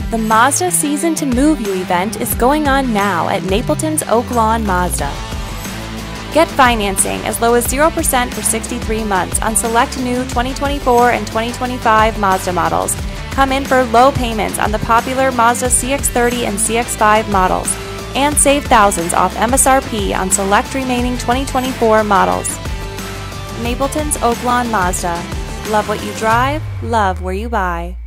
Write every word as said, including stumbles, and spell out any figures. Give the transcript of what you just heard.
The Mazda Season to Move You event is going on now at Napleton's Oak Lawn Mazda. Get financing as low as zero percent for sixty-three months on select new twenty twenty-four and twenty twenty-five Mazda models. Come in for low payments on the popular Mazda C X thirty and C X five models, and save thousands off M S R P on select remaining twenty twenty-four models. Napleton's Oak Lawn Mazda. Love what you drive, love where you buy.